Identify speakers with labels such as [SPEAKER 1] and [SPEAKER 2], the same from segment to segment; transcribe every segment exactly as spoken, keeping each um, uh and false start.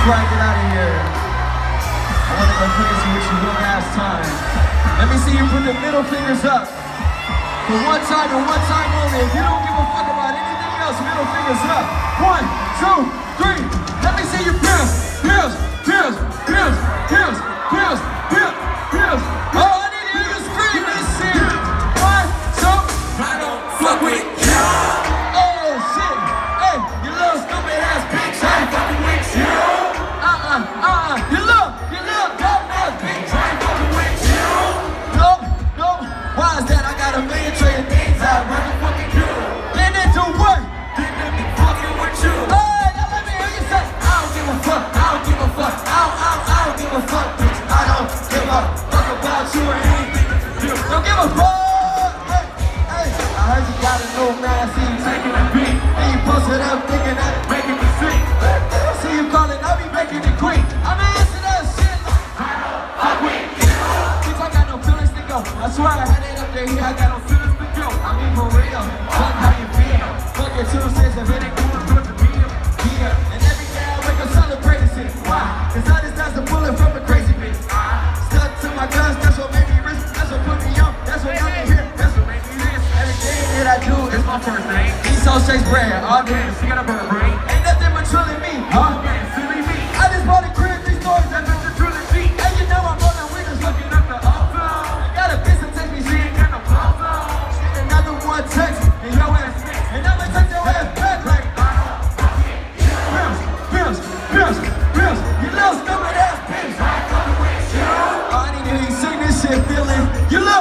[SPEAKER 1] before I get out of here, I want to go crazy with you one last time. Let me see you put the middle fingers up. For one time and one time only. If you don't give a fuck about anything else, middle fingers up. One, two, three. Let me see you pills, pills, pills, pills, pills, pills, pills, pills. Oh, I need to hear you scream this shit. One, two. I don't fuck with you. Oh shit. Hey, you little stupid ass bitch. I ain't fucking with you. Uh-uh, uh-uh. You little, you little dumb ass bitch. I ain't fucking with you. Nope, nope. Why is that? I got a million trillion things I rather fucking do. Then into what? Then to be fucking with you. Hey, now let me hear you say, I don't give a fuck. I don't give a fuck. I don't, I don't, I don't give a fuck, bitch. I don't give a fuck about you or anything that you do. Don't give a fuck. Hey, hey. I heard you got a new man. I see you taking a beat. And you posted up thinking that it's making me sick. I see you calling, I'll be making it quick. I'm answering that shit. I don't fuck with you. Bitch, I got no feelings to go. I swear I had it up there. Here I got no feelings to go. I mean for real. Fuck how you feel. Fuck your two cents if it ain't cool. Put the beat up. Yeah. And every day I wake up celebrating shit. Why? Cause I just dodged a bullet from a crazy bitch. Stuck to my guns. That's what made me rich. That's what put me on. That's what got me here. That's what made me rich. Everything that I do is my first name. East on Shakes bread. All day. She got a bird brain. Ain't nothing but trilling me. Huh? Silly me. I just bought a crib. These stories that bitch are trilling me. And you know I'm rolling with us looking up the altar. I got a bitch that text me. She ain't got no altar. Another one text. And your ass. And I'ma take your ass back like Bills, bills, bills, bills. You little stupid ass bitch. Oh, I need to hear you sing this shit, feeling. You look.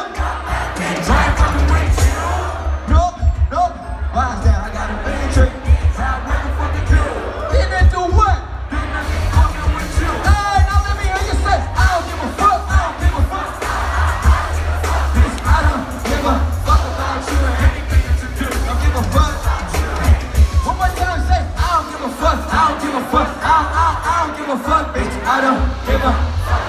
[SPEAKER 1] Nope, nope. Why is that? I got a million trick. Then they do what? Hey, now let me hear you say, I don't give a fuck. I don't give a fuck. Bitch, I don't give a fuck about you and anything that you do. Don't give a fuck. One more time, say, I don't give a fuck. I don't give a fuck. I don't, I don't, I don't give a fuck, bitch. I don't give a fuck.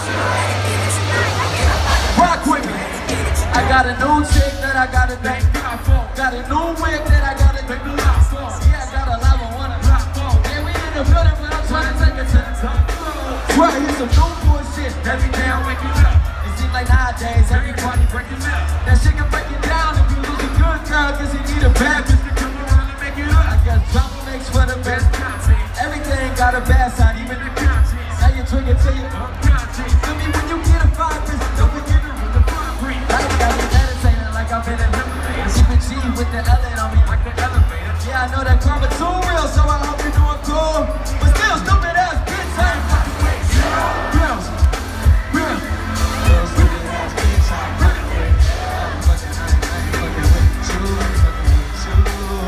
[SPEAKER 1] Rock with me. I got a new chick that I gotta thank. Got a new whip that I gotta thank. Yeah, I got a level one. Yeah, we in the building, but I'm trying to take it to the top. Swear, here's some new bullshit. Every day I'm waking up. It seems like nowadays everybody breaking up. That shit can break it down if you lose a good girl, cause you need a bad bitch to come around and make it up. I guess drama makes for the best content. Everything got a bad side, even the content. Now you drink it till you unconscious. Feel me when you get a five bitch, don't forget to read the fine print. I ain't got me meditating like I've been in elevator. Super G with the L on me like the elevator. Yeah, I know that karma too real, so I hope you're doing cool. But still, stupid ass bitch, I ain't fucking with you. Bills, bills. Bills, stupid ass bitch, I ain't fucking with you. I'm fucking, I ain't, I ain't fucking with you. I'm fucking with you.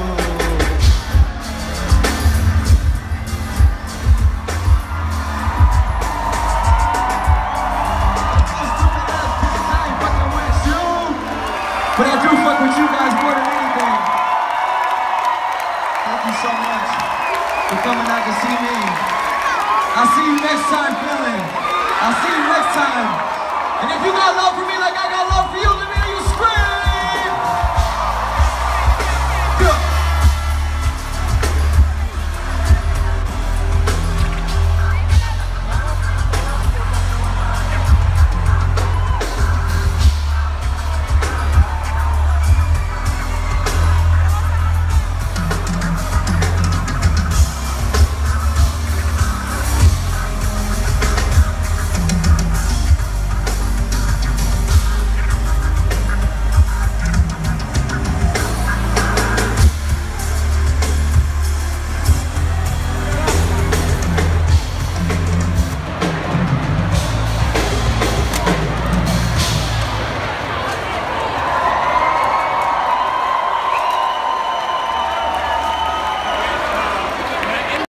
[SPEAKER 1] But I do fuck with you guys more than anything. Thank you so much for coming out to see me. I'll see you next time, feeling. I'll see you next time. And if you got love for me like I got love for you, let me